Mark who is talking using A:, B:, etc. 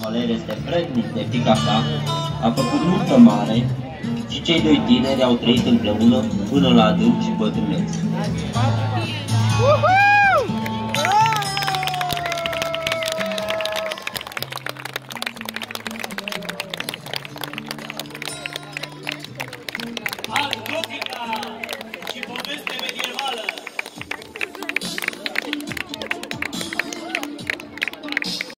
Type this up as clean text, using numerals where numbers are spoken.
A: Valer este vrednic de fiica sa, a făcut nuntă mare și cei doi tineri au trăit împreună până la adânc și bătrânețe.